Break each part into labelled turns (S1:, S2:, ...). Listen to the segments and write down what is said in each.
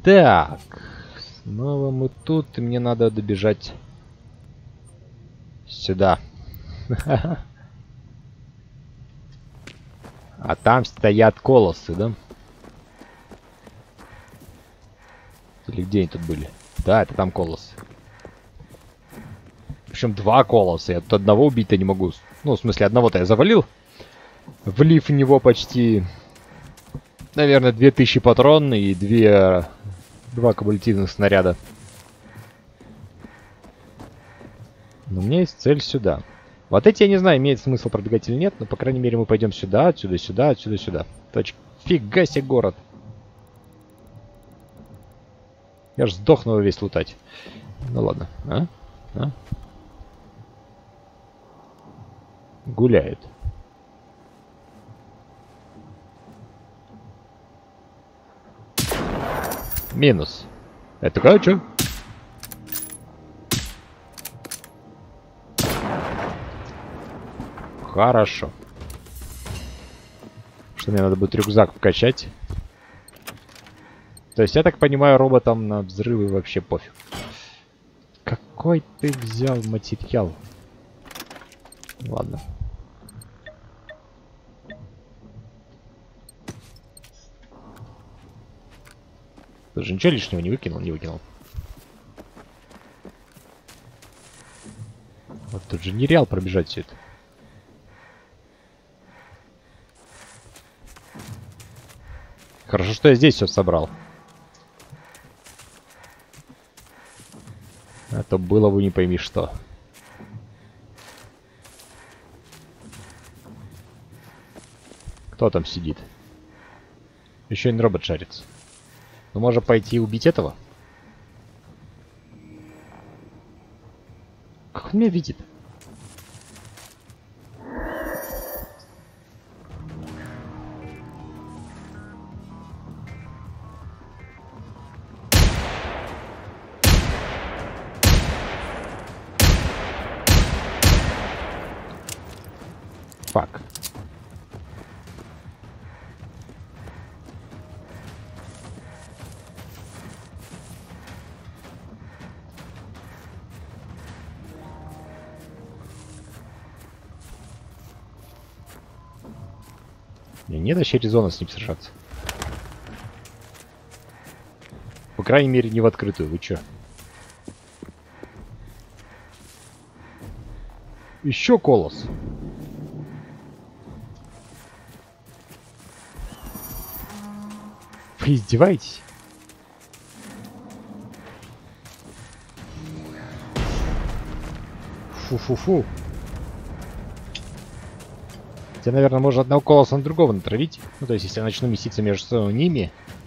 S1: Так. Снова мы тут, и мне надо добежать сюда. А там стоят колоссы, да? Или где они тут были? Да, это там колоссы. Причем два колосса. Я тут одного убить-то не могу. Ну, в смысле, одного-то я завалил. Влив в него почти, наверное, 2000 патрон и два кумулятивных снаряда. Но у меня есть цель сюда. Вот эти, я не знаю, имеет смысл пробегать или нет, но, по крайней мере, мы пойдем сюда, отсюда, сюда, отсюда, сюда. Точка. Фига себе город. Я ж сдохну его весь лутать. Ну ладно. А? Гуляет. Минус. Это такое, что? Хорошо. Что мне надо будет рюкзак вкачать. То есть, я так понимаю, роботам на взрывы вообще пофиг. Какой ты взял материал? Ладно. Ты же ничего лишнего не выкинул, не выкинул. Вот тут же нереал пробежать все это. Хорошо, что я здесь все собрал. А то было бы не пойми что. Кто там сидит? Еще один робот шарится. Ну, можно пойти убить этого? Как он меня видит? Фак. Мне нет вообще резона с ним сражаться. По крайней мере, не в открытую. Вы чё? Еще колосс. Вы издеваетесь? Фу-фу-фу. Хотя, наверное, можно одного колосса на другого натравить. Ну, то есть, если я начну меситься между ними.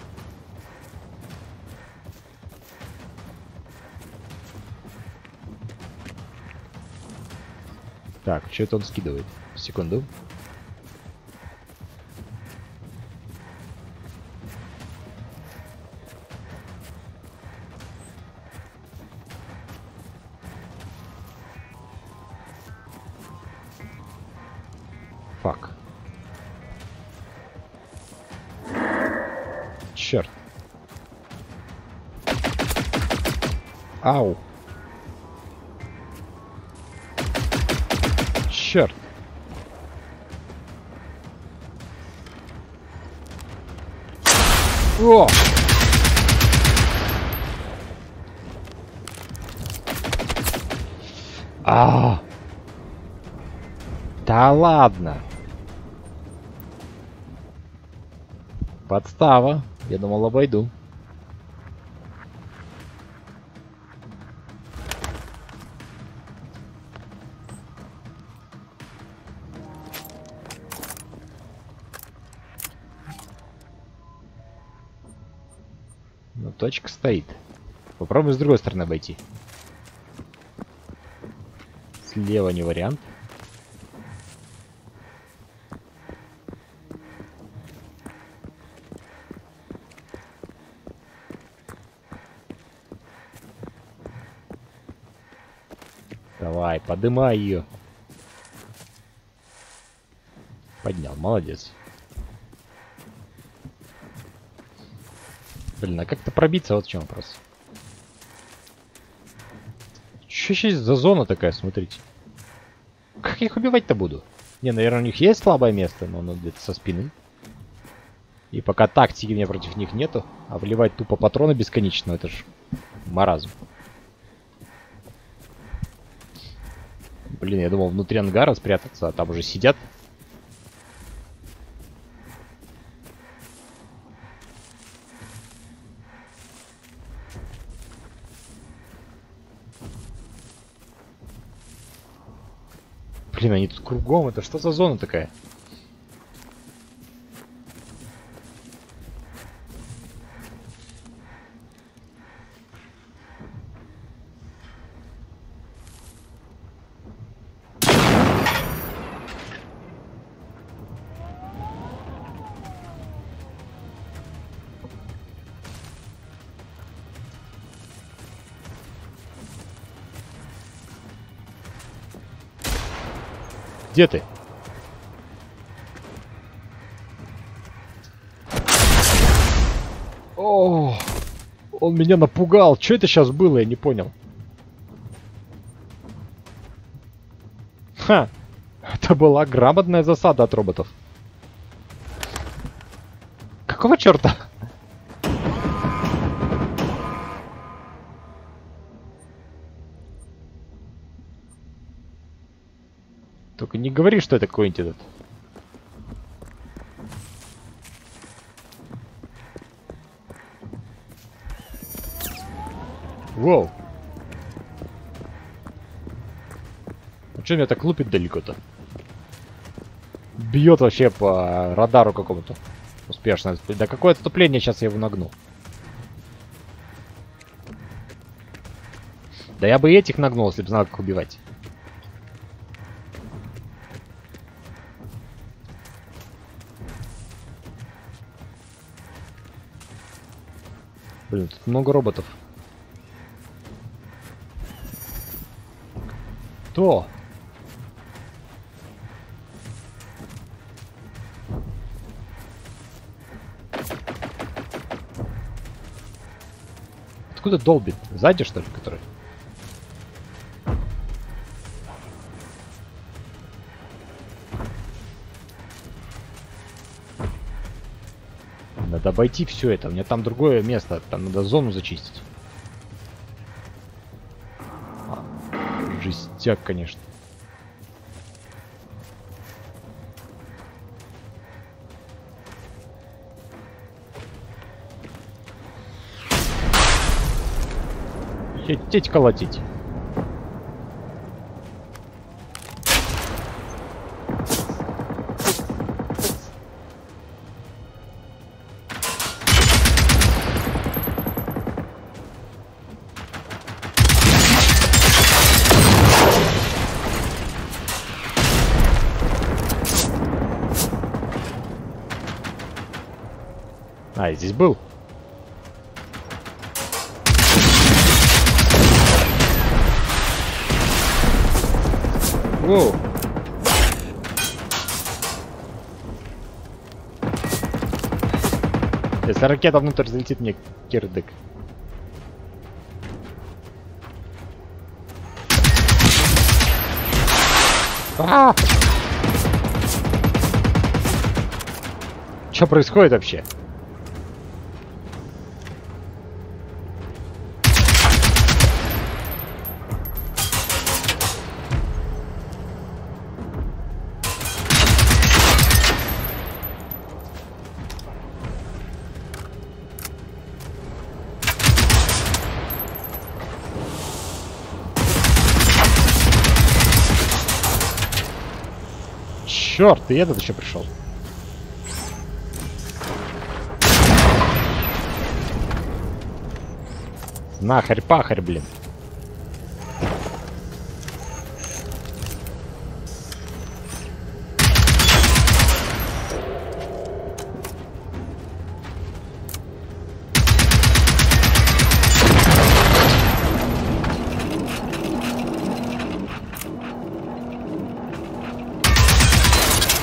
S1: Так, что это он скидывает? Секунду. Фак. Черт. Ау. Черт. О! А! Да ладно. Подстава. Я думал, обойду. Но точка стоит. Попробуем с другой стороны обойти. Слева не вариант. Давай, подымай ее. Поднял, молодец. Блин, а как-то пробиться, вот в чем вопрос. Что сейчас за зона такая, смотрите. Как я их убивать-то буду? Не, наверное, у них есть слабое место, но оно где-то со спины. И пока тактики у меня против них нету, а вливать тупо патроны бесконечно, это ж маразм. Блин, я думал внутри ангара спрятаться, а там уже сидят. Блин, они тут кругом, это что за зона такая? Где ты? О, он меня напугал. Что это сейчас было, я не понял. Ха! Это была грамотная засада от роботов. Какого черта? Только не говори, что это какой-нибудь этот. Воу. А что меня так лупит далеко-то? Бьет вообще по радару какому-то. Успешно. Да какое отступление, сейчас я его нагну. Да я бы этих нагнул, если бы знал, как убивать. Блин, тут много роботов. Кто? Откуда долбит? Сзади, что ли, который? Надо обойти все это. У меня там другое место. Там надо зону зачистить. Жестяк, конечно. Хотеть колотить. А, я здесь был. Воу. Если ракета внутрь залетит, мне кирдык. Что происходит вообще? Черт, и этот еще пришел. Нахарь-пахарь, блин.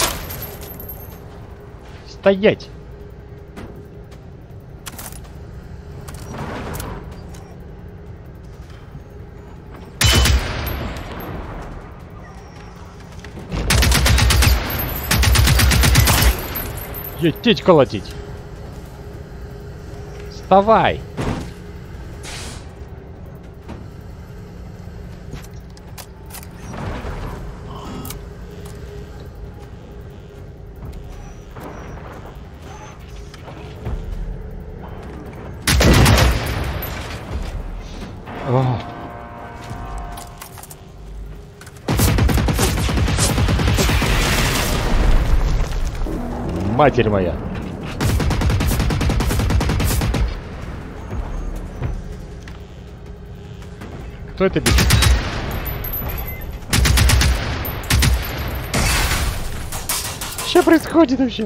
S1: Стоять! Ететь колотить. Вставай. О. Матерь моя. Кто это бежит? Что происходит вообще?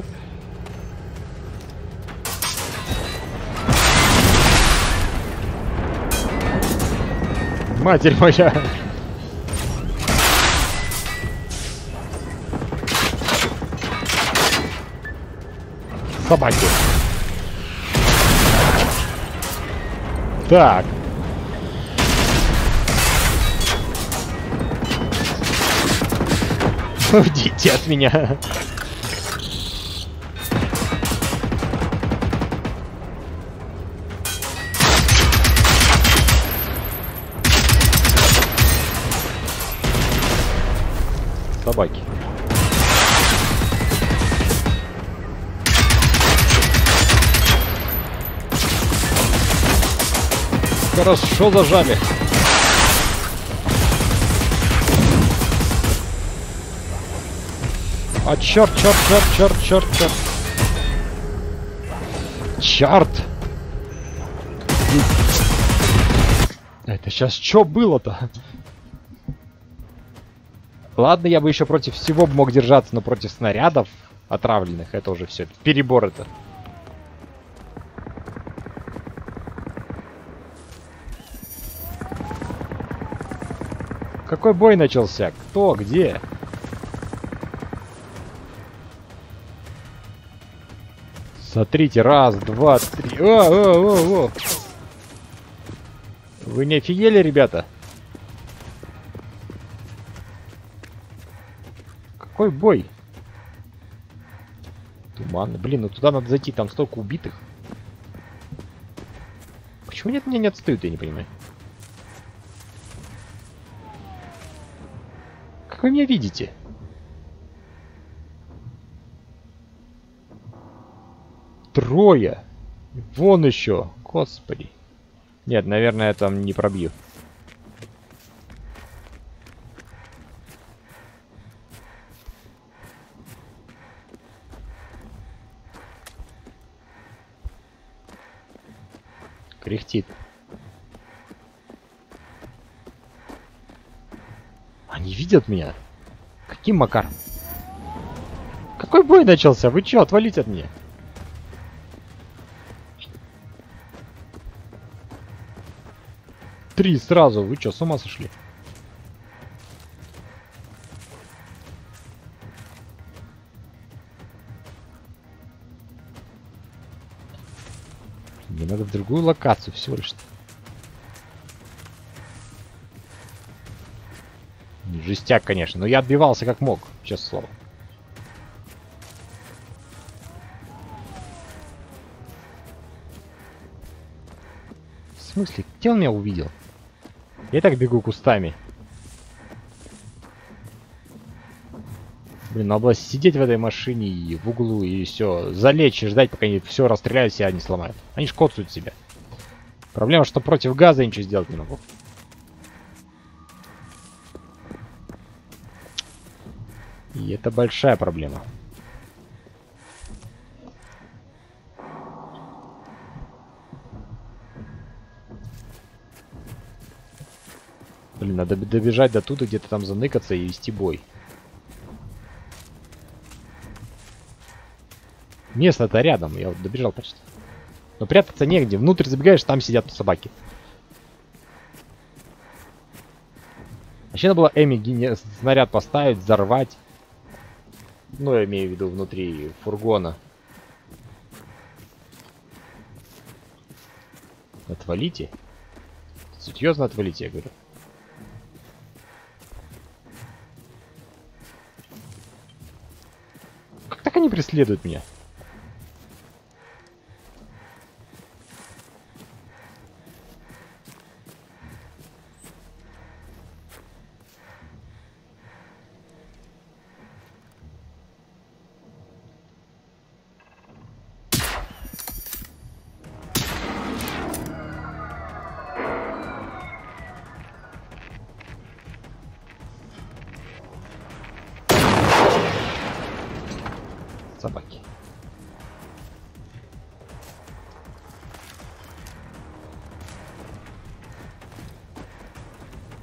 S1: Матерь моя. Собаки. Так. Уйдите от меня. Собаки. Хорошо зажали. А черт. Черт! Это сейчас что было-то? Ладно, я бы еще против всего мог держаться, но против снарядов отравленных это уже все. Перебор это. Какой бой начался? Кто? Где? Смотрите, раз, два, три. О. Вы не офигели, ребята? Какой бой? Туманно. Блин, ну туда надо зайти, там столько убитых. Почему нет, меня не отстают, я не понимаю. Как вы меня видите? Трое. Вон еще. Господи. Нет, наверное, я там не пробью. Кряхтит. Они видят меня? Каким макаром? Какой бой начался? Вы чё, отвалите от меня? Три сразу. Вы чё, с ума сошли? Мне надо в другую локацию всего лишь. Жестяк, конечно, но я отбивался как мог, честное слово. В смысле? Где он меня увидел? Я так бегу кустами. Блин, надо было сидеть в этой машине и в углу, и все. Залечь и ждать, пока они все расстреляют, себя не сломают. Они ж коцают себя. Проблема, что против газа я ничего сделать не могу. И это большая проблема. Блин, надо добежать до туда, где-то там заныкаться и вести бой. Место-то рядом, я вот добежал почти. Но прятаться негде. Внутрь забегаешь, там сидят собаки. Вообще надо было Эми снаряд поставить, взорвать. Ну, я имею в виду внутри фургона. Отвалите. Серьезно отвалите, я говорю. Как так они преследуют меня?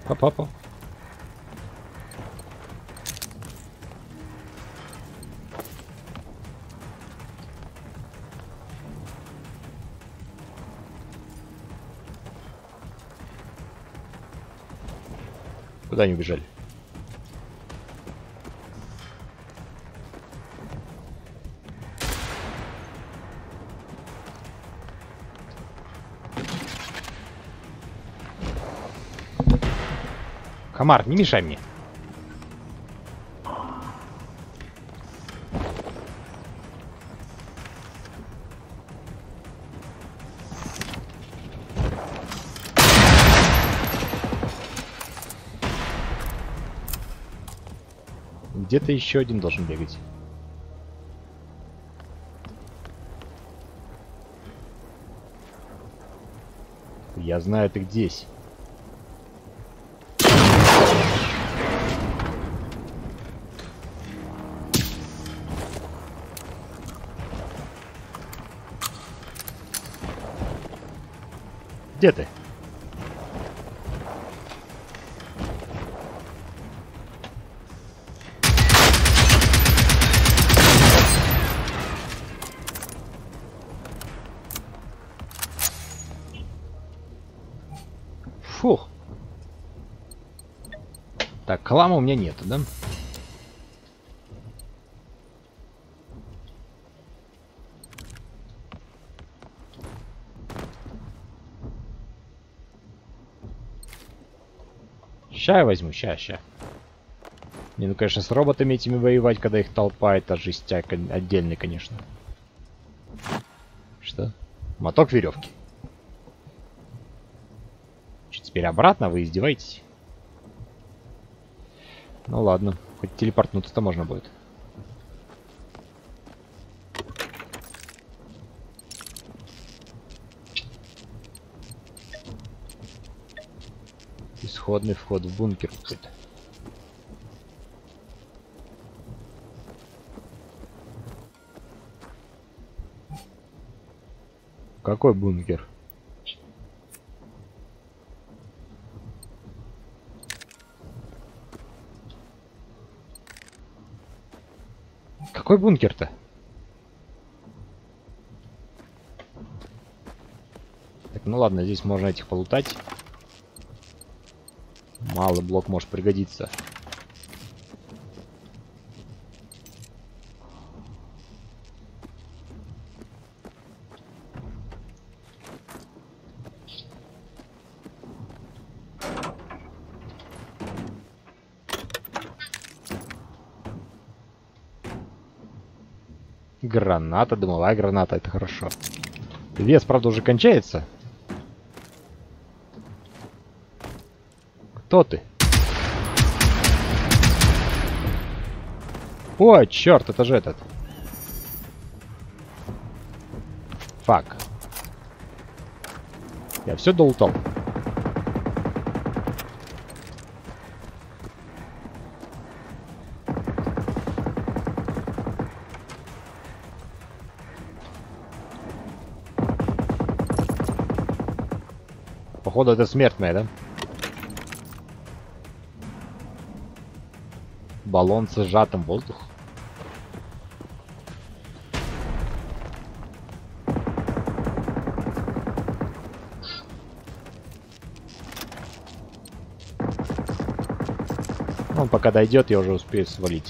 S1: Папа. Куда они убежали? Комар, не мешай мне. Где-то еще один должен бегать. Я знаю, ты здесь. Где ты? Фух. Так, хлама у меня нету, да? Ща я возьму, ща. Не, ну, конечно, с роботами этими воевать, когда их толпа, это жестяк отдельный, конечно. Что? Моток веревки. Теперь обратно? Вы издеваетесь? Ну ладно, хоть телепортнуться-то можно будет. Исходный вход в бункер какой-то. Какой бункер? Какой бункер-то? Так, ну ладно, здесь можно этих полутать. Малый блок может пригодиться. Граната, дымовая граната, это хорошо. Вес, правда, уже кончается. Кто ты? О, черт, это же этот. Фак. Я все долутал. Походу, это смертная, да? Баллон с сжатым воздухом. Он пока дойдет, я уже успею свалить.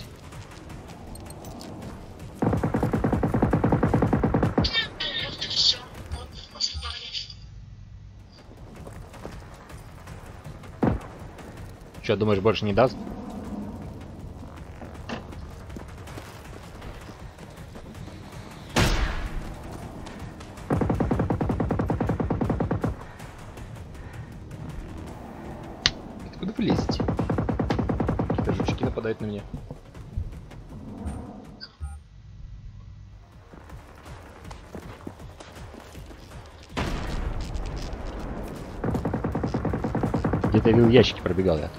S1: Что, думаешь, больше не даст? Откуда вы лезете? Какие-то жучки нападают на меня. Где-то я видел ящики, пробегал я тут.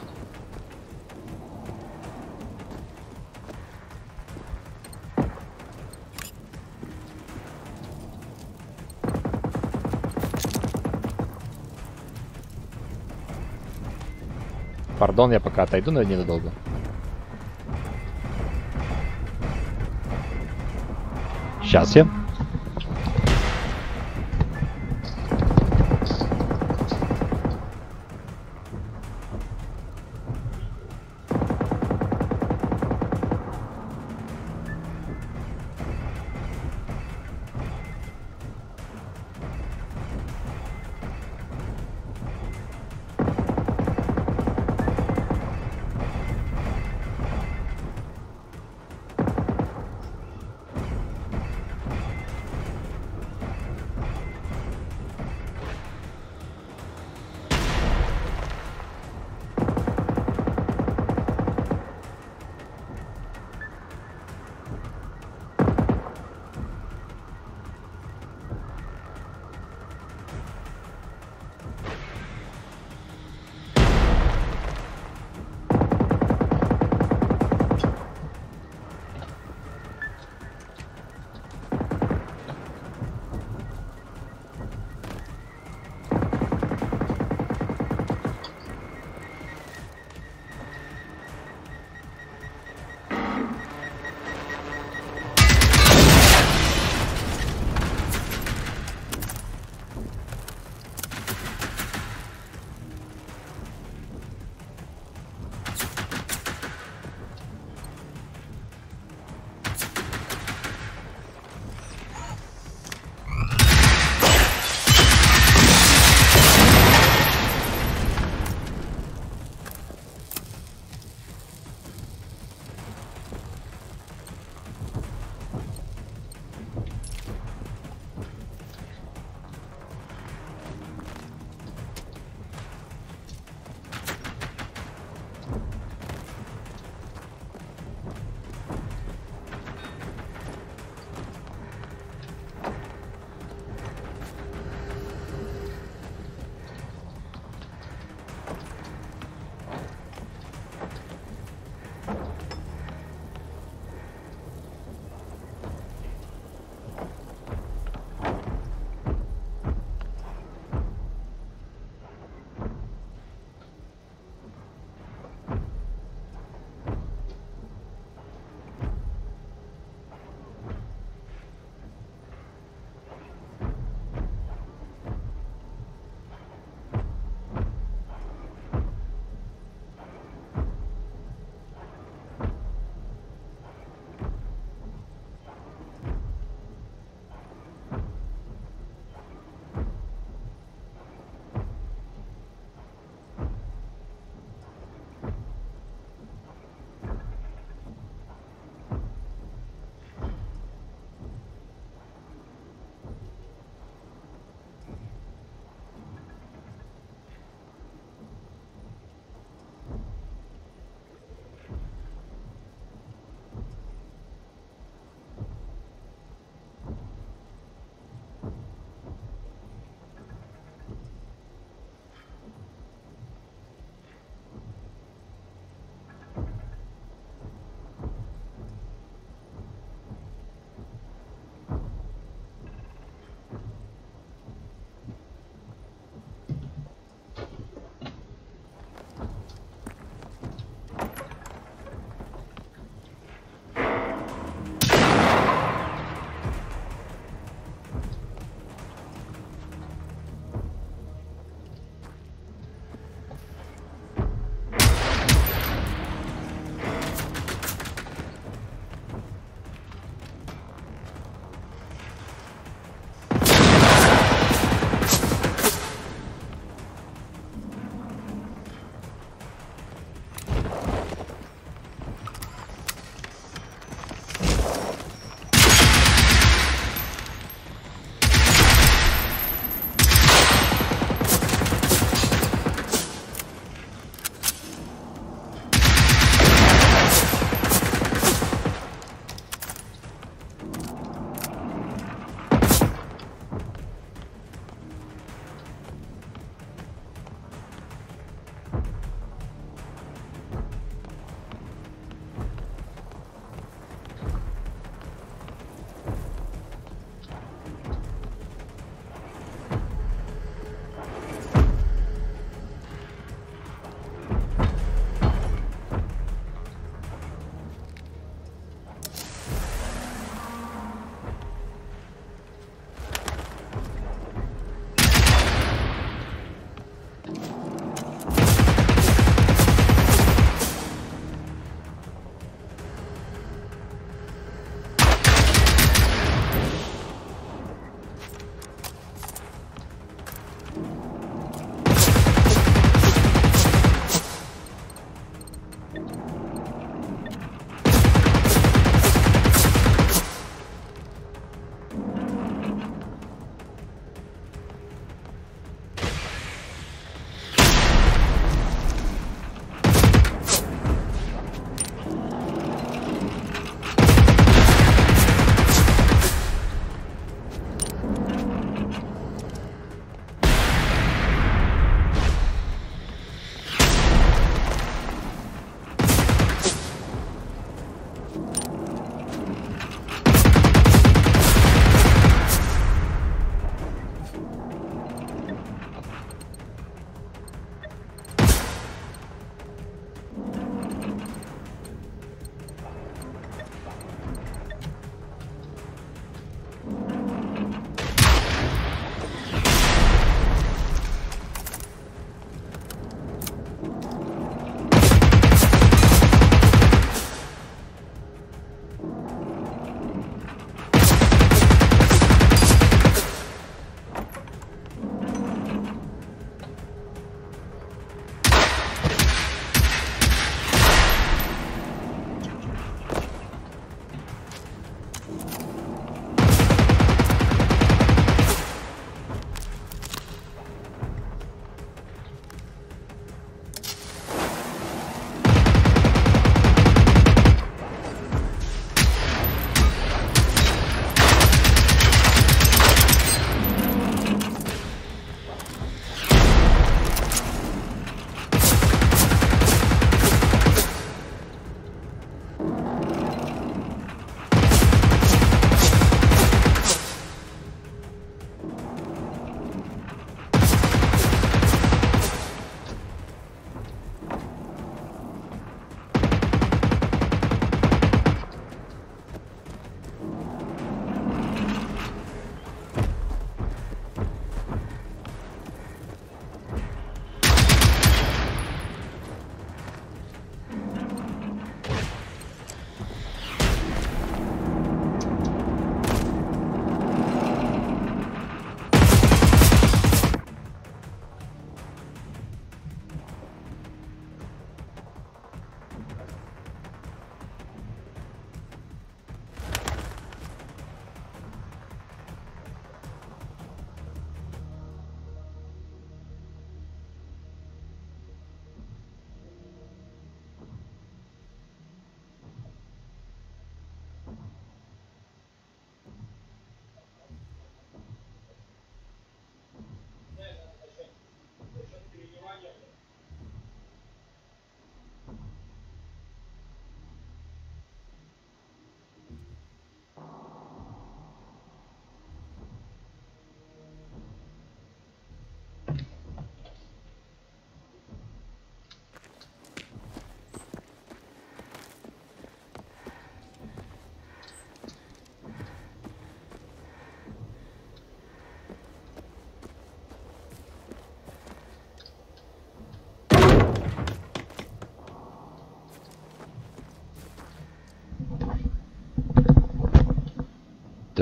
S1: Пардон, я пока отойду ненадолго. Сейчас я.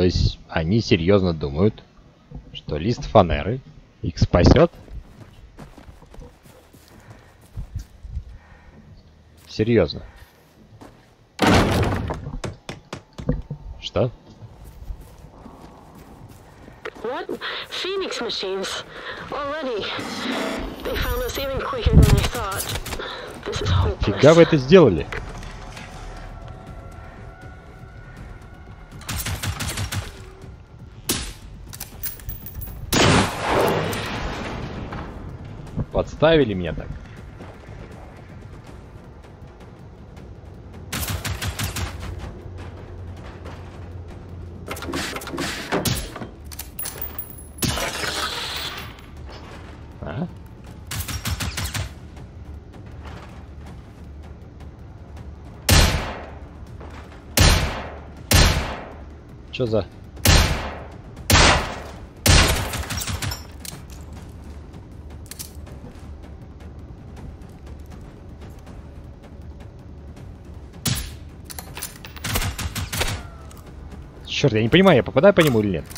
S1: То есть они серьезно думают, что лист фанеры их спасет? Серьезно. Что?
S2: What? Phoenix machines. Already. They found us even quicker than I thought. This is hopeless.
S1: Фига вы это сделали? Подставили меня так. А? Чё за... Черт, я не понимаю, я попадаю по нему или нет?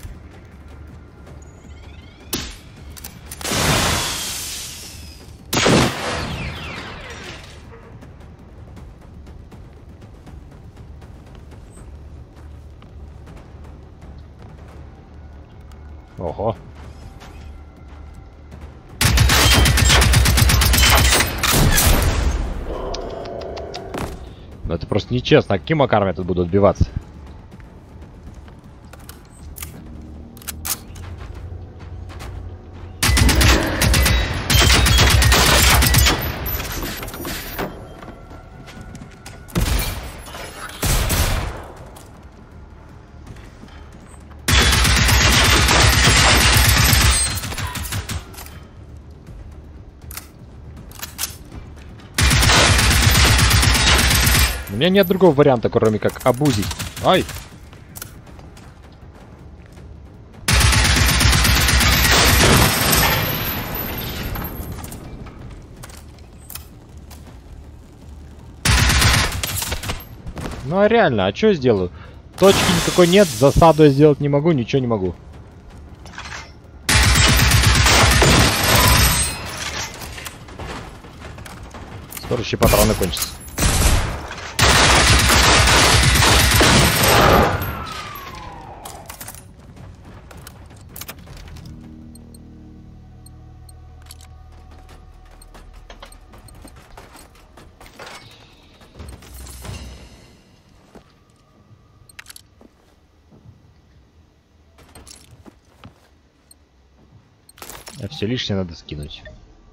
S1: Ого. Ну это просто нечестно. А каким макаром я тут буду отбиваться? У меня нет другого варианта, кроме как обузить. Ай! Ну а реально, а что я сделаю? Точки никакой нет, засаду я сделать не могу, ничего не могу. Скоро еще патроны кончатся. А все лишнее надо скинуть.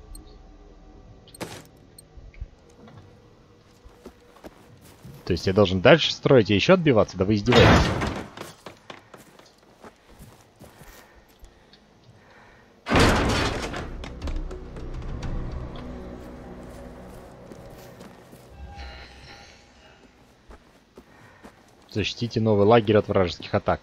S1: То есть я должен дальше строить и еще отбиваться? Да вы издеваетесь. Защитите новый лагерь от вражеских атак.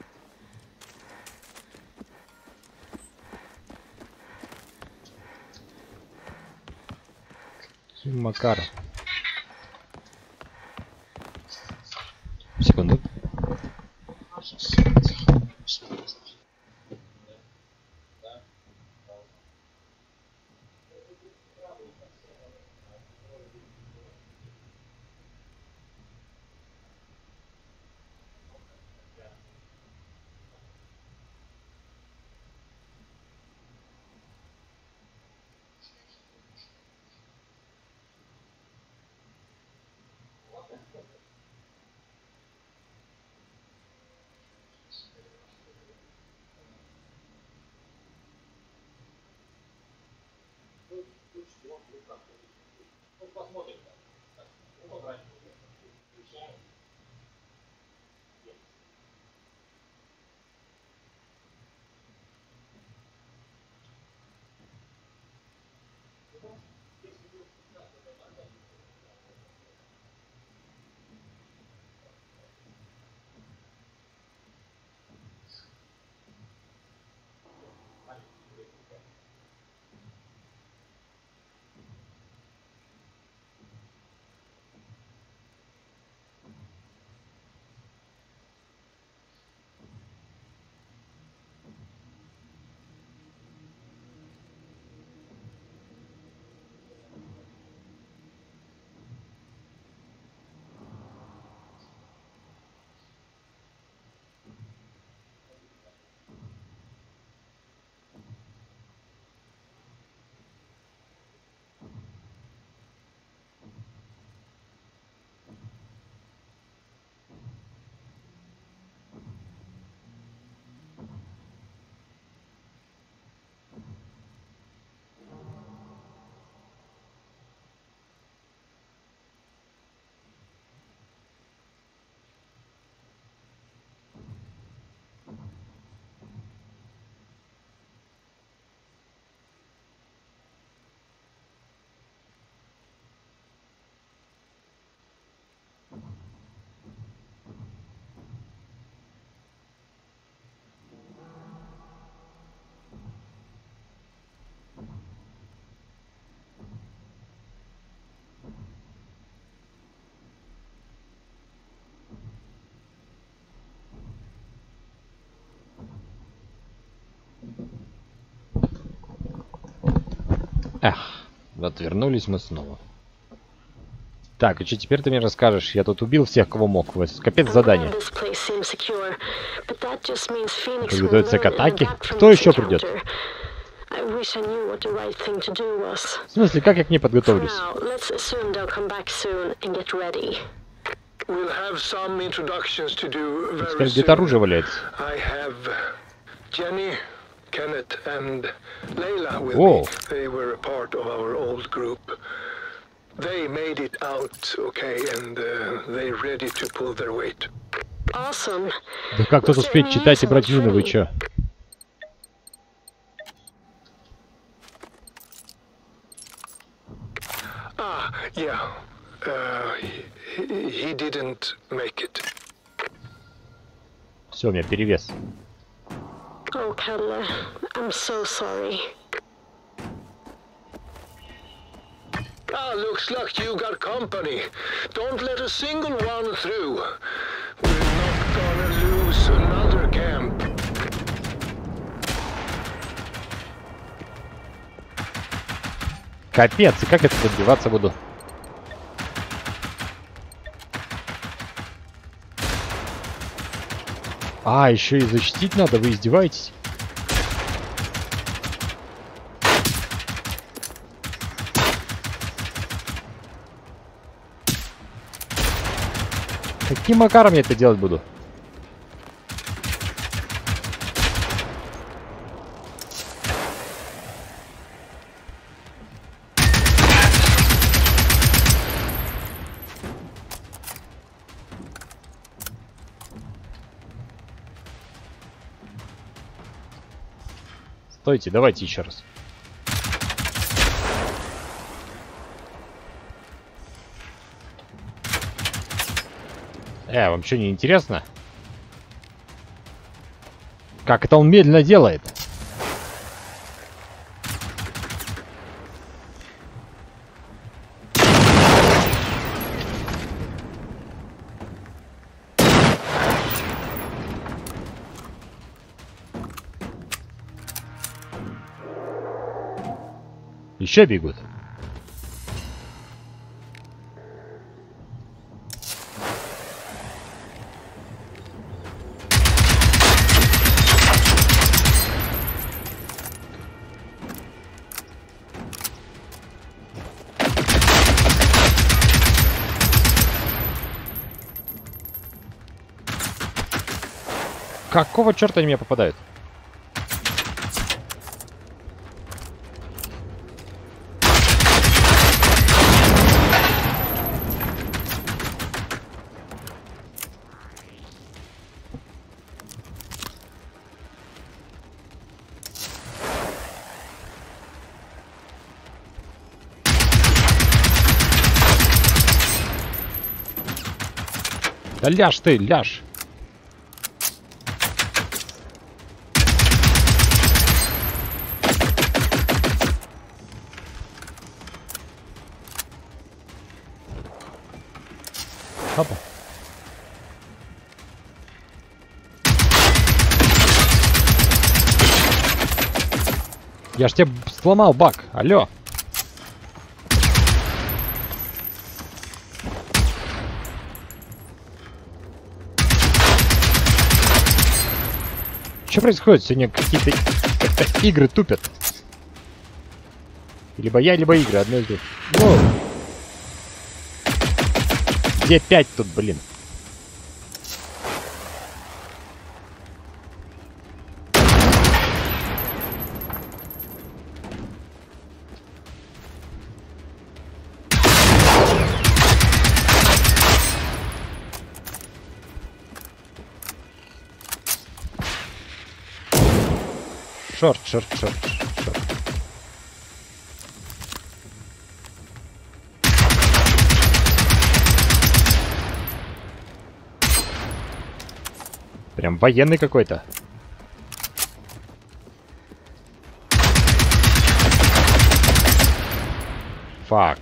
S1: Макар. Секунду. Эх, вот вернулись мы снова. Так, и что теперь ты мне расскажешь? Я тут убил всех, кого мог. Капец задание. Подготовиться к атаке? Кто еще придет? В смысле, как я к ней подготовлюсь? Теперь где-то оружие валяется.
S3: Kenneth and Layla with
S1: Whoa.
S3: me. They were a part of our old group. They made it out okay, and they're ready to pull their weight.
S2: Awesome.
S1: Да как тут успеть читать и брать мины, вы чё?
S3: Yeah. He didn't make it.
S1: Все, у меня перевес.
S2: Oh, Cadillac, I'm so sorry.
S3: Looks like you got company. Don't let a single one through. We're not gonna lose another camp.
S1: Капец, и как это добиваться буду? А, еще и защитить надо, вы издеваетесь? Каким макаром я это делать буду? Стойте, давайте еще раз. Вам что, не интересно? Как это он медленно делает? Еще бегут. Какого черта они меня попадают? Да ляжь ты, ляжь! Опа. Я ж тебе сломал бак, алло. Что происходит? Сегодня какие-то игры тупят. Либо я, либо игры, одно из двух. Воу. Где 5 тут, блин? Шорт. Прям военный какой-то. Фак.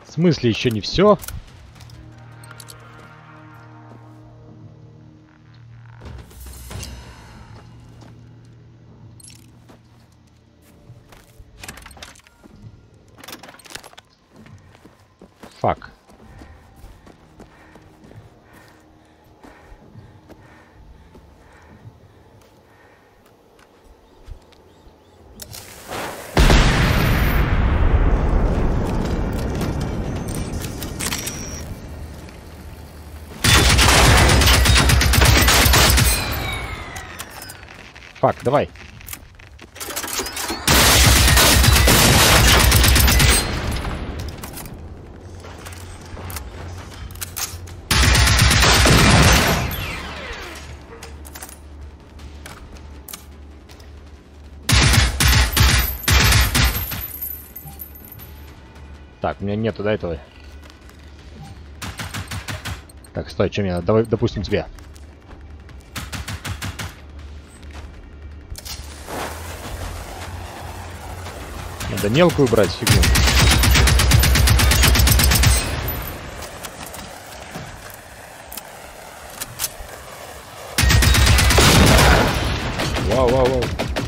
S1: В смысле, еще не все? Фак. Фак, давай. Так, у меня нету до этого. Так, стой, что мне надо? Давай, допустим, тебе. Надо мелкую брать фигню. Вау.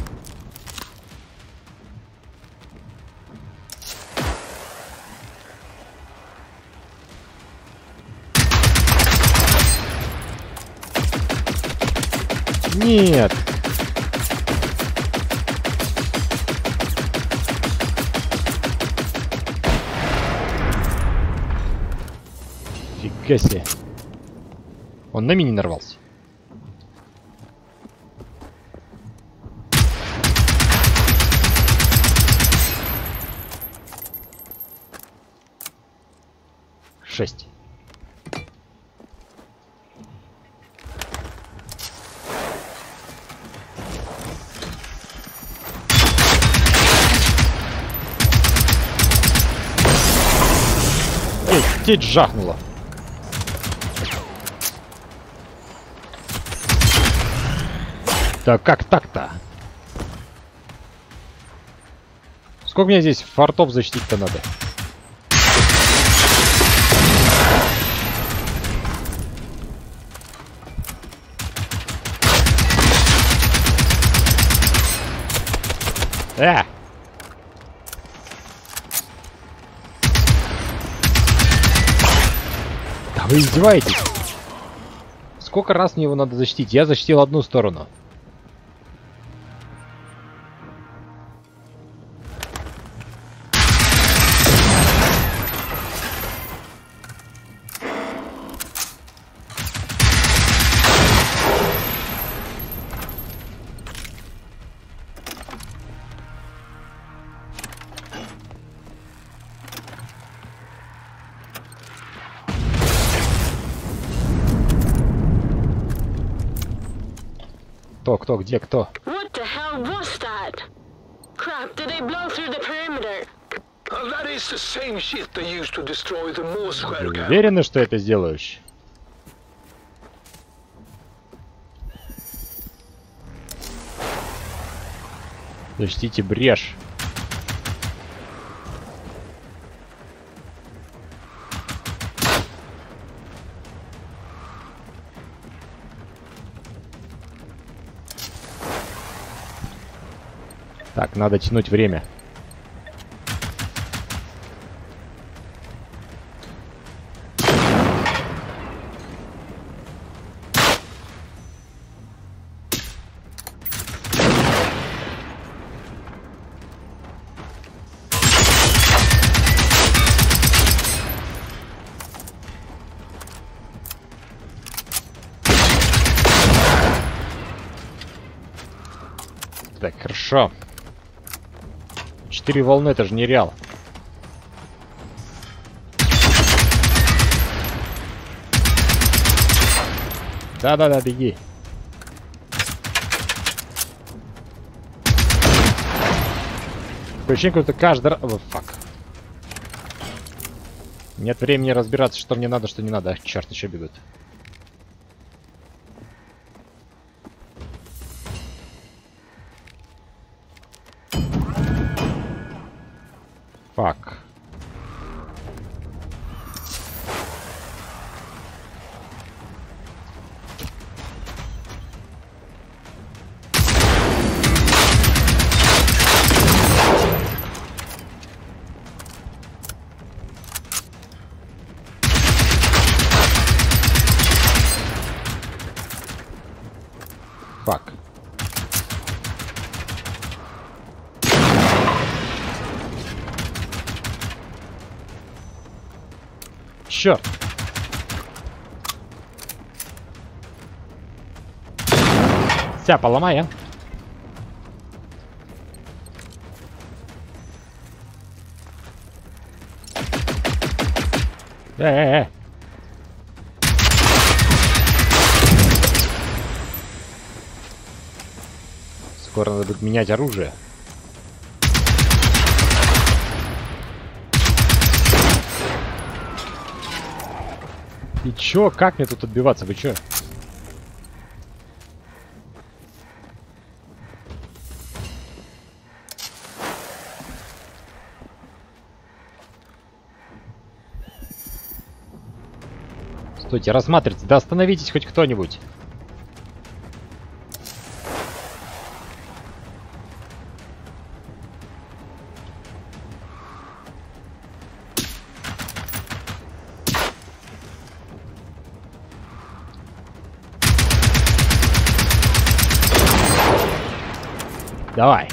S1: Нет. Фига себе. Он на мини нарвался. Шесть. Эй, теть жахнула. Да как так-то? Сколько мне здесь фортов защитить-то надо? Да вы издеваетесь? Сколько раз мне его надо защитить? Я защитил одну сторону. Кто, где, кто?
S2: What the hell was that? Crap, did they blow through the perimeter?
S3: That is the same shit they used to destroy the Moore Square
S1: Вы
S3: camp.
S1: уверены, что это сделаешь? Защитите брешь. Так, надо тянуть время. Так, хорошо. 4 волны, это же нереал. Да-да-да, беги. Такое ощущение, как-то каждый раз... О, фак. Нет времени разбираться, что мне надо, что не надо. Ах, черт, еще бегут. Фак. Фак. Черт. Вся поломай, а. Скоро надо будет менять оружие. И чё? Как мне тут отбиваться? Вы чё? Стойте, рассматривайте. Да остановитесь хоть кто-нибудь. Давай.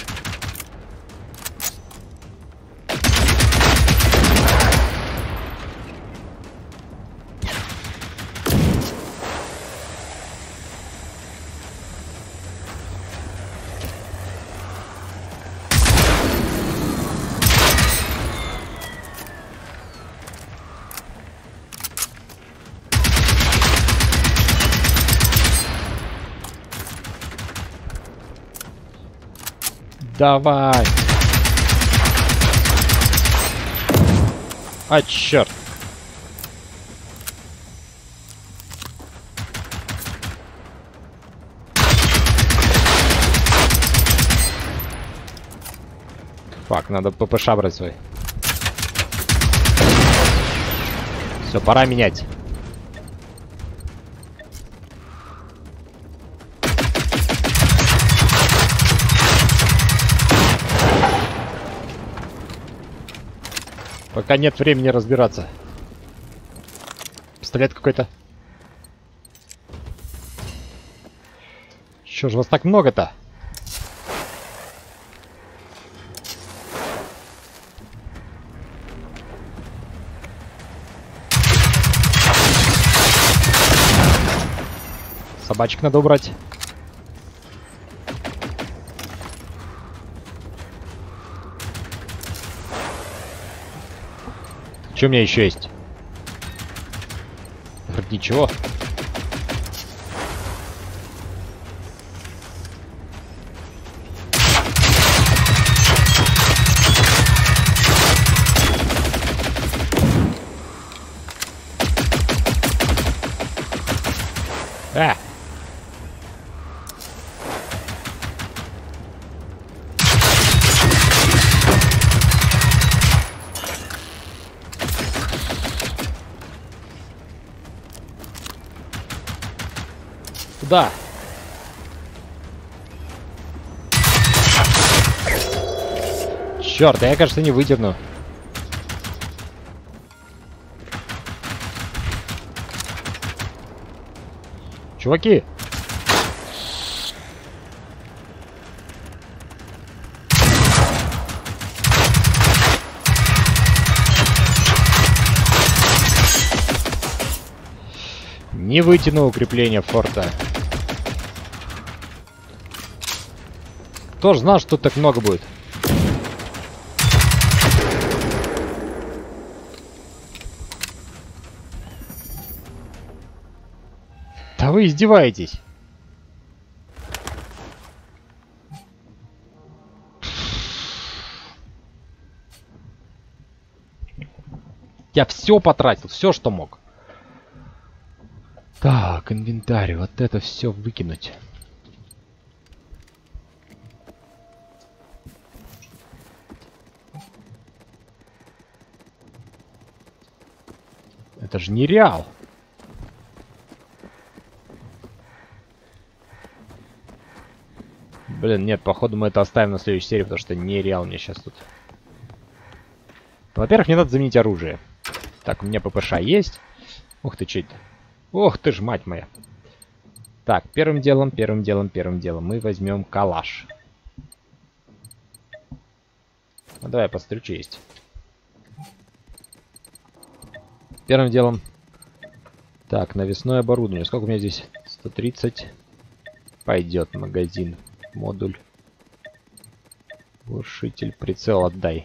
S1: Давай. А, черт. Фак, надо ППШ брать свой. Все, пора менять. Пока нет времени разбираться. Пистолет какой-то. Чё ж вас так много-то? Собачек надо убрать. Что у меня еще есть? Хоть ничего. А! Да. Черт, я, кажется, не вытяну. Чуваки! Не вытяну укрепление форта. Тоже знал, что тут так много будет. Да вы издеваетесь. Я все потратил, все, что мог. Так, инвентарь, вот это все выкинуть. Это же нереал. Блин, нет, походу мы это оставим на следующей серии, потому что нереал мне сейчас тут. Во-первых, мне надо заменить оружие. Так, у меня ППШ есть. Ух ты, что это? Ох ты ж, мать моя. Так. Так, первым делом мы возьмем калаш. Ну, давай я посмотрю, что есть. Первым делом. Так, навесное оборудование. Сколько у меня здесь? 130. Пойдет магазин. Модуль. Глушитель. Прицел отдай.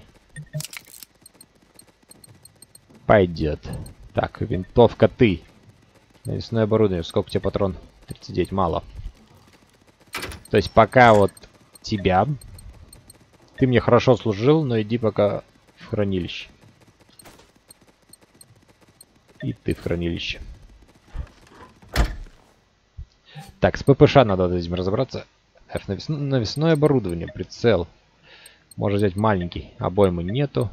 S1: Пойдет. Так, винтовка ты. Навесное оборудование. Сколько у тебя патрон? 39. Мало. То есть пока вот тебя. Ты мне хорошо служил, но иди пока в хранилище. И ты в хранилище. Так, с ППШ надо этим разобраться. F, навесное оборудование, прицел. Можно взять маленький. Обоймы нету.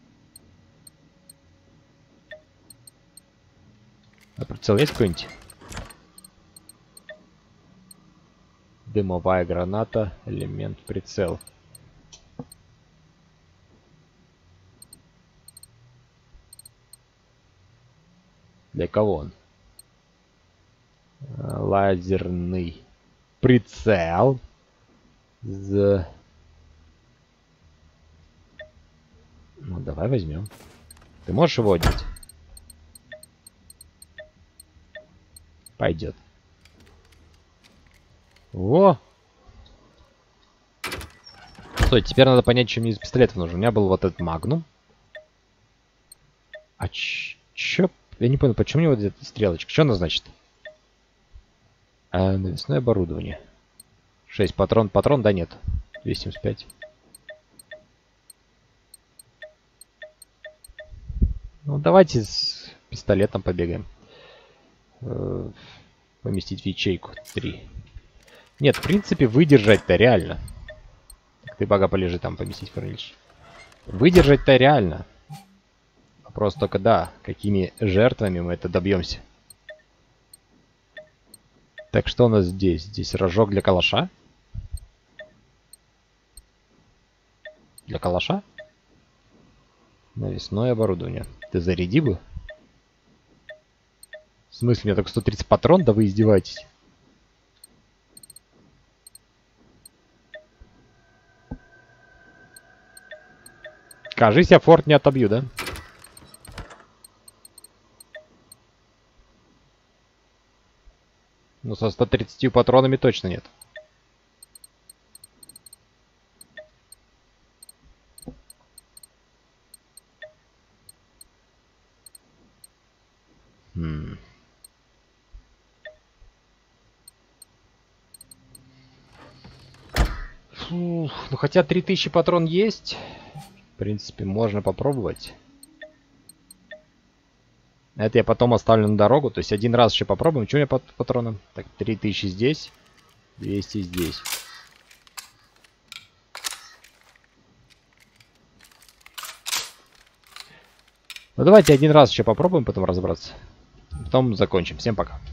S1: А прицел есть какой-нибудь? Дымовая граната. Элемент прицел. Для кого он? Лазерный прицел. Ну, давай возьмем. Ты можешь его одеть? Пойдет. Во! Стой, теперь надо понять, что мне из пистолетов нужно. У меня был вот этот магнум. А чё? Я не понял, почему у него вот эта стрелочка? Что она значит? Навесное оборудование. 6 патрон. Патрон, да, нет. 275. Ну, давайте с пистолетом побегаем. Поместить в ячейку 3. Нет, в принципе, выдержать-то реально. Ты пока полежи там, поместить в хранилище. Выдержать-то реально. Вопрос только, да, какими жертвами мы это добьемся. Так, что у нас здесь? Здесь рожок для калаша? Для калаша? Навесное оборудование. Ты заряди бы? В смысле, у меня только 130 патрон? Да вы издеваетесь. Кажись, я форт не отобью, да? Ну, со 130 патронами точно нет. Фух, ну хотя 3000 патрон есть. В принципе, можно попробовать. Это я потом оставлю на дорогу. То есть один раз еще попробуем. Что у меня по патронам? Так, 3000 здесь. 200 здесь. Ну давайте один раз еще попробуем потом разобраться. Потом закончим. Всем пока.